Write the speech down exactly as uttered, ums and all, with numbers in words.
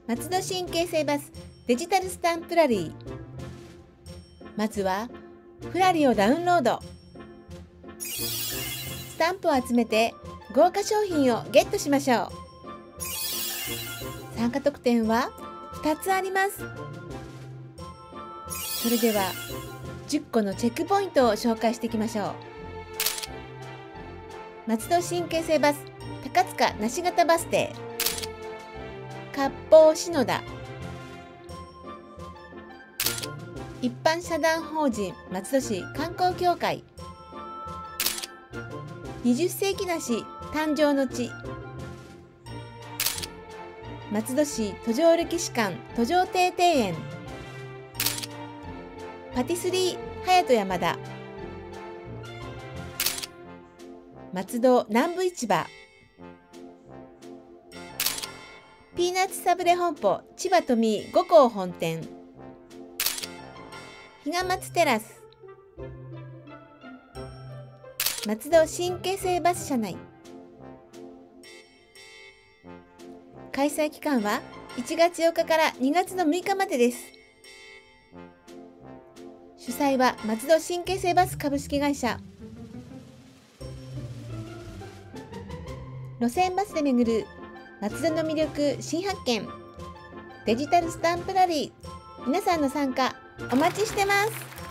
松戸新京成バスデジタルスタンプラリー。まずはプラリをダウンロード。スタンプを集めて豪華商品をゲットしましょう。参加特典はふたつあります。それではじゅっこのチェックポイントを紹介していきましょう。松戸新京成バス高塚梨形バス停、割烹篠田、一般社団法人松戸市観光協会、にじゅっ世紀梨誕生の地、松戸市途上歴史館途上亭庭園、パティスリー隼人山田、松戸南部市場、ピーナッツサブレ本舗千葉都民五甲本店、比嘉松テラス、松戸新京成バス車内。開催期間はいちがつよっかからにがつのむいかまでです。主催は松戸新京成バス株式会社。路線バスで巡る松戸の魅力新発見、デジタルスタンプラリー。皆さんの参加お待ちしてます。